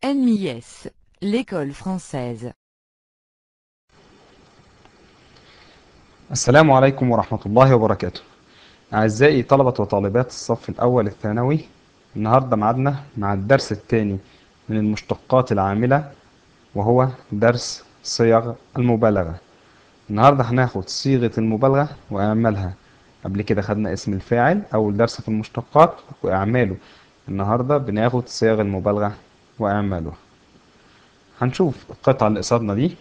NIS, l'école française. السلام عليكم ورحمة الله وبركاته. أعزائي طلبة وطالبات الصف الأول الثانوي، النهاردة معادنا مع الدرس الثاني من المشتقات العاملة، وهو درس صيغ المبالغة. النهاردة هناخد صيغة المبالغة وإعمالها. قبل كده خدنا اسم الفاعل أول درس في المشتقات وإعماله. النهاردة بناخد صيغ المبالغة وإعماله. هنشوف القطعة اللي قصادنا دي.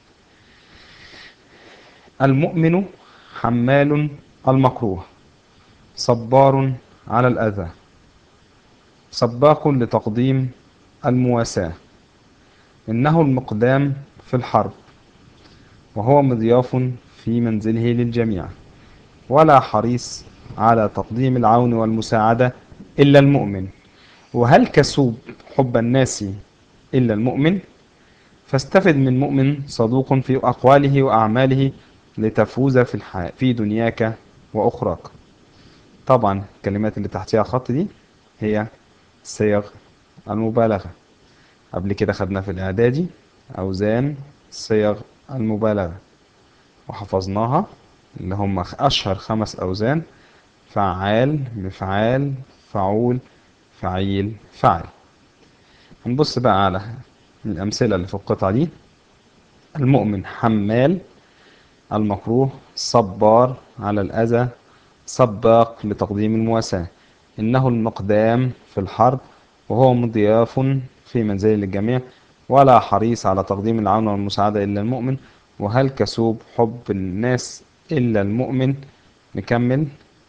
المؤمن حمال المكروه، صبار على الأذى، سباق لتقديم المواساة، إنه المقدام في الحرب، وهو مضياف في منزله للجميع، ولا حريص على تقديم العون والمساعدة إلا المؤمن، وهل كسوب حب الناس إلا المؤمن؟ فاستفد من مؤمن صدوق في أقواله وأعماله لتفوز في دنياك وأخراك. طبعا الكلمات اللي تحتها خط دي هي صيغ المبالغة. قبل كده خدنا في الإعدادي أوزان صيغ المبالغة وحفظناها، اللي هم أشهر 5 أوزان: فعال، مفعال، فعول، فعيل، فعل. هنبص بقى على الأمثلة اللي في القطعة دي. المؤمن حمال المكروه، صبار على الأذى، سباق لتقديم المواساة، إنه المقدام في الحرب، وهو مضياف في منزل للجميع، ولا حريص على تقديم العون والمساعدة إلا المؤمن، وهل كسوب حب الناس إلا المؤمن. نكمل.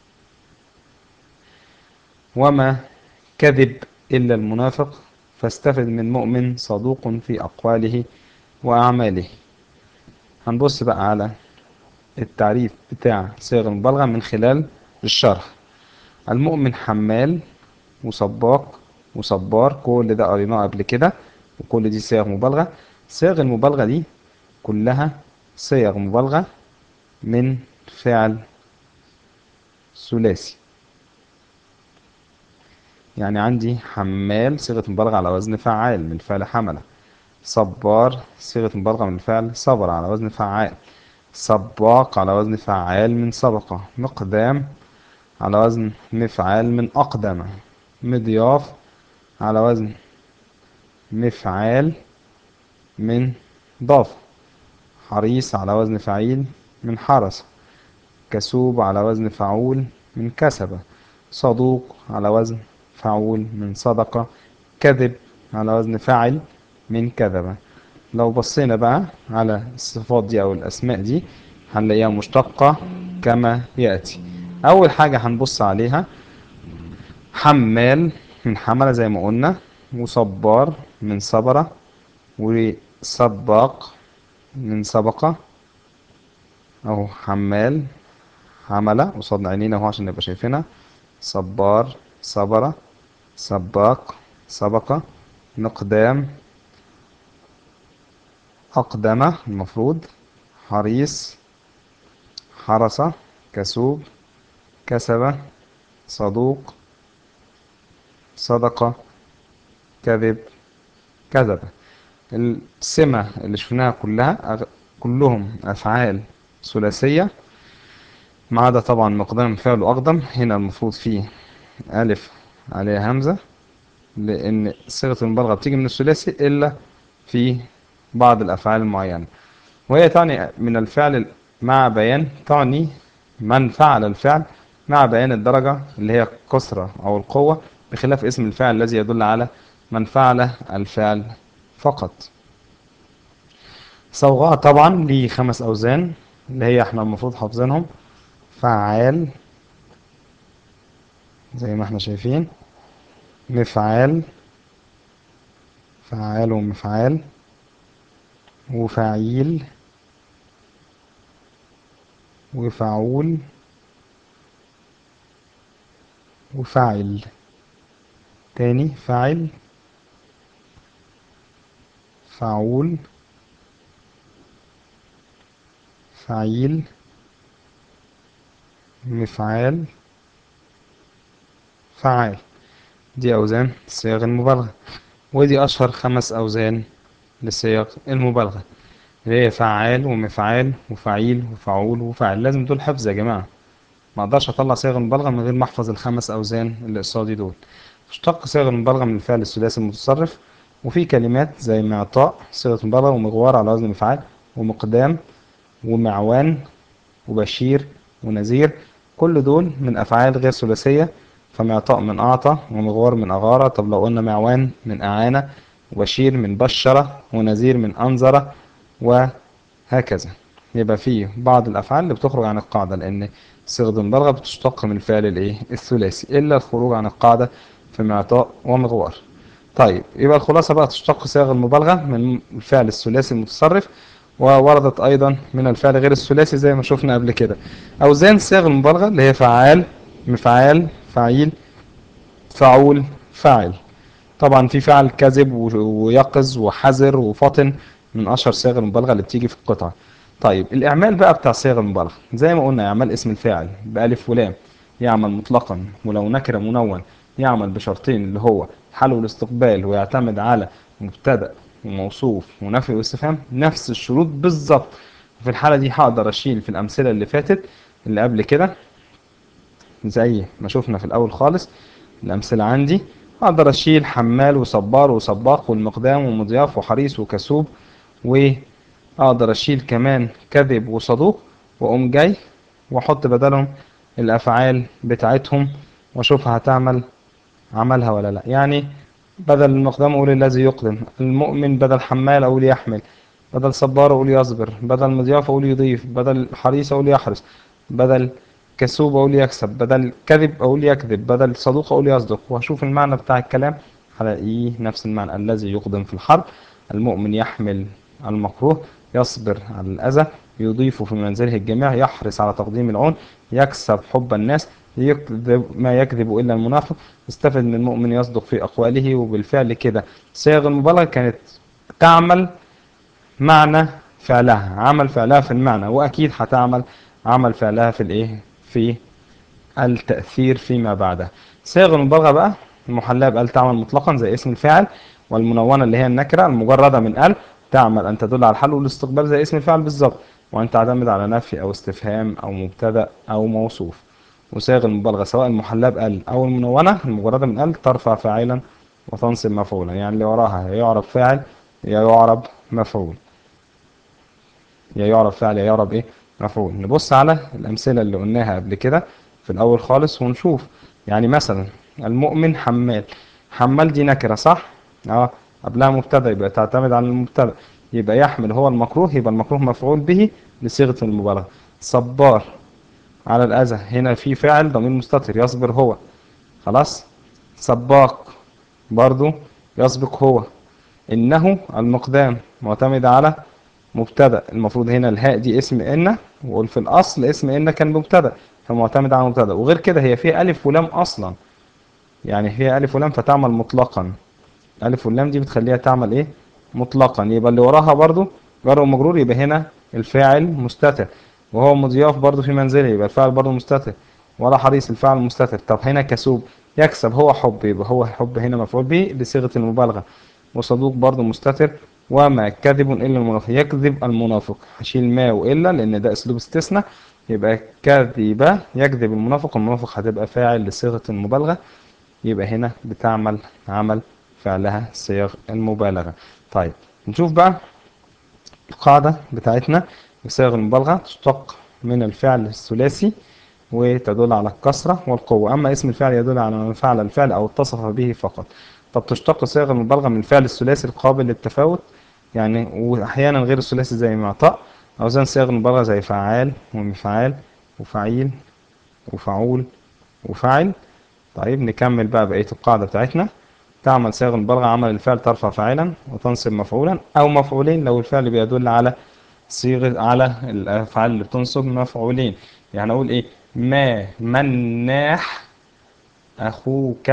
وما كذب إلا المنافق، فاستفد من مؤمن صدوق في أقواله وأعماله. هنبص بقى على التعريف بتاع صيغ المبالغة من خلال الشرح. المؤمن حمال وسباق وصبار، كل ده قريناه قبل كده، وكل دي صيغ مبالغة. صيغ المبالغة دي كلها صيغ مبالغة من فعل ثلاثي. يعني عندي حمال صيغة مبالغة على وزن فعال من فعل حملة، صبار صيغة مبالغة من فعل صبر على وزن فعال، سباق على وزن فعال من سبق، مقدام على وزن مفعال من أقدم، مضياف على وزن مفعال من ضاف، حريص على وزن فعيل من حرس، كسوب على وزن فعول من كسب، صدوق على وزن فعول من صدقة، كذب على وزن فعل من كذب. لو بصينا بقى على الصفات دي أو الأسماء دي هنلاقيها مشتقة كما يأتي. أول حاجة هنبص عليها حمال من حمل زي ما قلنا، وصبار من صبرة، وسباق من سبقة. أهو حمال حملة قصادنا عينينا اهو عشان نبقى شايفينها، صبار صبرة، سباق سبقة، مقدام أقدمة المفروض، حريص حرسة، كسوب كسبة، صدوق صدقة، كذب كذب. السمة اللي شفناها كلها كلهم أفعال ثلاثية، ما عدا طبعا مقدام فعل أقدم. هنا المفروض فيه ألف عليها همزة، لأن صيغة المبالغة بتيجي من الثلاثي إلا في بعض الأفعال المعينة، وهي تعني من الفعل مع بيان، تعني من فعل الفعل مع بيان الدرجة اللي هي الكثرة أو القوة، بخلاف اسم الفعل الذي يدل على من فعل الفعل فقط. صوغاء طبعا ليه 5 أوزان اللي هي احنا المفروض حافظينهم: فعال زي ما احنا شايفين، مفعال فعال ومفعال، وفعيل وفعول وفاعل. تاني: فاعل فعول فعيل مفعال فعال. دي أوزان صيغ المبالغة. ودي أشهر 5 أوزان لصيغ المبالغة، اللي هي فعال ومفعال وفعيل وفعول وفاعل. لازم دول حفظ يا جماعة، ما اقدرش اطلع صيغ المبالغة من غير ما احفظ ال5 أوزان اللي قصادي دول. تشتق صيغ المبالغة من الفعل الثلاثي المتصرف، وفي كلمات زي معطاء صيغة مبالغة، ومغوار على وزن مفعال، ومقدام ومعوان وبشير ونذير، كل دول من أفعال غير ثلاثية. فمعطاء من أعطى، ومغوار من أغارة. طب لو قلنا معوان من أعانة، وبشير من بشرة، ونذير من أنذر، وهكذا. يبقى فيه بعض الأفعال اللي بتخرج عن القاعدة، لأن صيغة المبالغة بتشتق من الفعل الثلاثي، إلا الخروج عن القاعدة في معطاء ومغوار. طيب يبقى الخلاصة بقى، تشتق صيغ المبالغة من الفعل الثلاثي المتصرف، ووردت أيضا من الفعل غير الثلاثي زي ما شفنا قبل كده. أوزان صيغ المبالغة اللي هي فعال، مفعال، فعيل، فعول، فاعل. طبعا في فعل كذب ويقظ وحذر وفطن، من أشهر صيغ المبالغة اللي بتيجي في القطعة. طيب الإعمال بقى بتاع صيغ المبالغة، زي ما قلنا إعمال اسم الفاعل بألف ولام يعمل مطلقا، ولو نكرة منون يعمل بشرطين، اللي هو حال والاستقبال، ويعتمد على مبتدأ وموصوف ونفي واستفهام، نفس الشروط بالظبط. في الحالة دي هقدر أشيل في الأمثلة اللي فاتت اللي قبل كده، زي ما شفنا في الأول خالص. الأمثلة عندي أقدر أشيل حمال وصبار وسباق والمقدام ومضياف وحريص وكسوب، وأقدر أشيل كمان كذب وصدوق، وأقوم جاي وأحط بدلهم الأفعال بتاعتهم، وأشوفها هتعمل عملها ولا لأ. يعني بدل المقدام أقول الذي يقدم، المؤمن بدل حمال أقول يحمل، بدل صبار أقول يصبر، بدل مضياف أقول يضيف، بدل حريص أقول يحرص، بدل كسوب أقول يكسب، بدل كذب أقول يكذب، بدل صدوق أقول يصدق. وهشوف المعنى بتاع الكلام هلاقيه نفس المعنى. الذي يقدم في الحرب، المؤمن يحمل المكروه، يصبر على الأذى، يضيف في منزله الجميع، يحرص على تقديم العون، يكسب حب الناس، يكذب ما يكذب إلا المنافق، يستفد من المؤمن يصدق في أقواله. وبالفعل كده صيغ المبالغة كانت تعمل معنى فعلها، عمل فعلها في المعنى، وأكيد هتعمل عمل فعلها في الإيه، في التأثير فيما بعدها. صيغ المبالغة بقى المحلى بأل تعمل مطلقا زي اسم الفاعل، والمنونة اللي هي النكرة المجردة من أل تعمل أن تدل على الحل والاستقبال زي اسم الفاعل بالظبط، وأن تعتمد على نفي أو استفهام أو مبتدأ أو موصوف. وصيغ المبالغة سواء المحلى بأل أو المنونة المجردة من أل ترفع فاعلا وتنصب مفعولا، يعني اللي وراها يا يعرب فاعل يا يعرب مفعول، يا يعرب فعل يا يعرب ايه، مفعول. نبص على الامثله اللي قلناها قبل كده في الاول خالص ونشوف. يعني مثلا المؤمن حمال، حمال دي نكره صح، قبلها مبتدا يبقى تعتمد على المبتدا، يبقى يحمل هو المكروه، يبقى المكروه مفعول به لصيغه المبالغه. صبار على الاذى، هنا في فاعل ضمير مستتر يصبر هو، خلاص. سباق برضو يسبق هو. انه المقدام معتمد على مبتدا، المفروض هنا الهاء دي اسم ان، وقول في الاصل اسم ان كان مبتدا، فمعتمد على مبتدا. وغير كده هي فيها الف ولام اصلا، يعني فيها الف ولام فتعمل مطلقا، الف واللام دي بتخليها تعمل ايه، مطلقا. يبقى اللي وراها برضو جر ومجرور، يبقى هنا الفاعل مستتر، وهو مضياف برضو في منزله، يبقى الفاعل برضو مستتر. ولا حريص الفاعل مستتر. طب هنا كسوب يكسب هو حب، يبقى هو حب هنا مفعول به بصيغه المبالغه. وصدوق برضو مستتر. وما كذب الا المنافق، يكذب المنافق، هشيل ما والا لان ده اسلوب استثناء، يبقى كذب يكذب المنافق، المنافق هتبقى فاعل لصيغه المبالغه، يبقى هنا بتعمل عمل فعلها صيغ المبالغه. طيب نشوف بقى القاعده بتاعتنا. صيغ المبالغه تشتق من الفعل الثلاثي وتدل على الكسرة والقوة، أما اسم الفعل يدل على من فعل الفعل أو اتصف به فقط. طب تشتق صيغ المبالغة من الفعل الثلاثي القابل للتفاوت، يعني وأحيانا غير الثلاثي زي معطاء. أوزان صيغ المبالغة زي فعال ومفعال وفعيل وفعول وفاعل. طيب نكمل بقى بقية القاعدة بتاعتنا. تعمل صيغ المبالغة عمل الفعل ترفع فاعلا وتنصب مفعولا أو مفعولين لو الفعل بيدل على صيغة على الأفعال اللي بتنصب مفعولين. يعني أقول إيه، ما مناح أخوك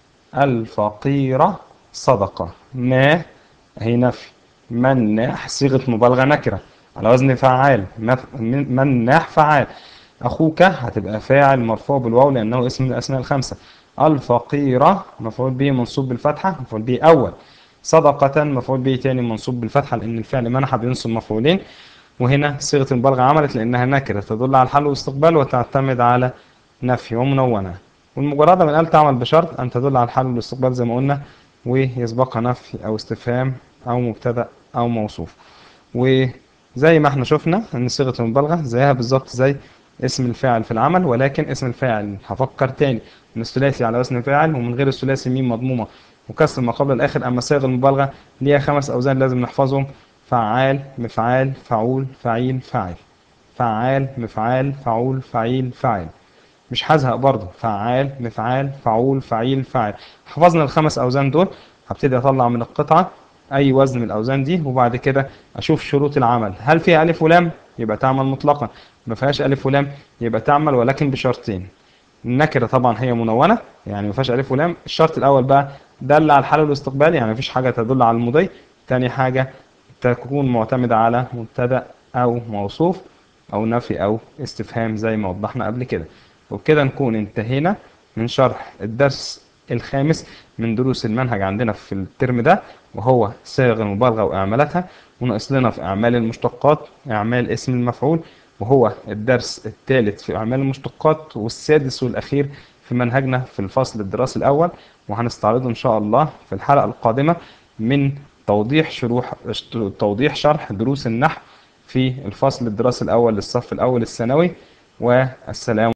الفقير صدقة. ما هي نفي، مناح صيغة مبالغة نكرة على وزن فعال، مناح فعال. أخوك هتبقى فاعل مرفوع بالواو لأنه اسم من الأسماء الخمسة. الفقيرة مفعول به منصوب بالفتحة، مفعول به أول. صدقة مفعول به تاني منصوب بالفتحة لأن الفعل منح بينصب مفعولين. وهنا صيغة المبالغة عملت لأنها نكرة تدل على الحال والاستقبال وتعتمد على نفي ومنونة. والمجردة من قال تعمل بشرط أن تدل على الحال والاستقبال زي ما قلنا، ويسبقها نفي أو استفهام أو مبتدأ أو موصوف. وزي ما احنا شفنا ان صيغة المبالغة زيها بالظبط زي اسم الفاعل في العمل، ولكن اسم الفاعل هفكر تاني ان الثلاثي على وزن فاعل، ومن غير الثلاثي ميم مضمومة وكسر ما قبل الاخر. اما صيغ المبالغة ليها 5 اوزان لازم نحفظهم: فعال، مفعال، فعول، فعيل، فاعل. فعال، مفعال، فعول، فعيل، فاعل. مش هزهق برضه، فعال، مفعال، فعول، فعيل، فاعل. حفظنا ال5 اوزان دول، هبتدي اطلع من القطعة اي وزن من الاوزان دي، وبعد كده اشوف شروط العمل. هل فيها الف ولام؟ يبقى تعمل مطلقا. ما فيهاش الف ولام يبقى تعمل ولكن بشرطين: النكره طبعا هي منونه يعني ما فيهاش الف ولام. الشرط الاول بقى دل على الحال والاستقبال يعني ما فيش حاجه تدل على المضي. تاني حاجه تكون معتمده على مبتدا او موصوف او نفي او استفهام زي ما وضحنا قبل كده. وبكده نكون انتهينا من شرح الدرس الخامس من دروس المنهج عندنا في الترم ده، وهو صيغ المبالغة وإعمالاتها. وناقص لنا في أعمال المشتقات إعمال اسم المفعول، وهو الدرس الثالث في أعمال المشتقات والسادس والأخير في منهجنا في الفصل الدراسي الأول. وهنستعرضه إن شاء الله في الحلقة القادمة من توضيح شرح دروس النحو في الفصل الدراسي الأول للصف الأول الثانوي. والسلام